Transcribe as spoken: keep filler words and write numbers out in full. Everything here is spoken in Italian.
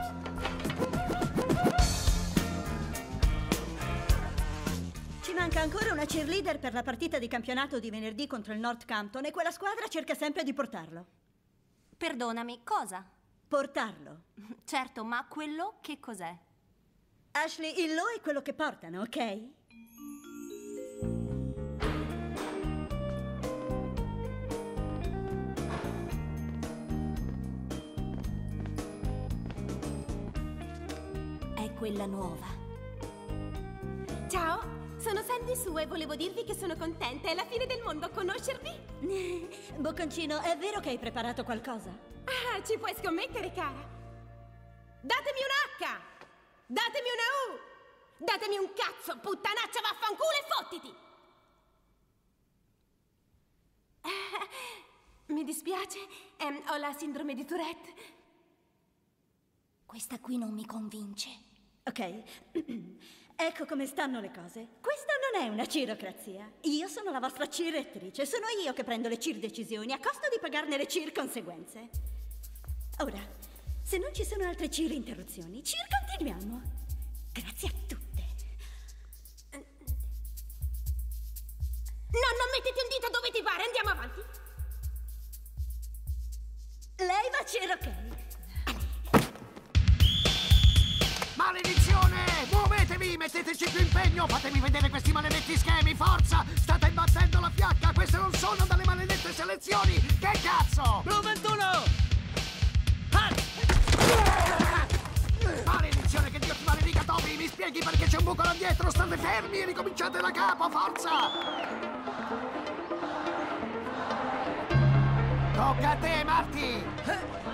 Ci manca ancora una cheerleader per la partita di campionato di venerdì contro il Northampton e quella squadra cerca sempre di portarlo. Perdonami, cosa? Portarlo. Certo, ma quello che cos'è? Ashley, il lo è quello che portano, ok? È quella nuova. Ciao! Sono Sandy Sue e volevo dirvi che sono contenta. È la fine del mondo conoscervi. Bocconcino, è vero che hai preparato qualcosa? Ah, ci puoi scommettere, cara. Datemi un H! Datemi una U! Datemi un cazzo, puttanaccia, vaffanculo e fottiti! Ah, mi dispiace, ehm, ho la sindrome di Tourette. Questa qui non mi convince. Ok. Ecco come stanno le cose. Questa non è una cirocrazia. Io sono la vostra cirettrice. Sono io che prendo le cir decisioni a costo di pagarne le cir conseguenze. Ora, se non ci sono altre cir interruzioni, cir continuiamo. Grazie a tutte. No, non mettiti un dito dove ti pare. Andiamo avanti. Lei va cir, ok. Maledizione! Muovetevi! Metteteci più impegno! Fatemi vedere questi maledetti schemi! Forza! State imbattendo la fiacca! Queste non sono dalle maledette selezioni! Che cazzo! Blu ventuno! Maledizione, che Dio ti maledica, Toby! Mi spieghi perché c'è un buco là dietro? State fermi e ricominciate da capo! Forza! Tocca a te, Marty!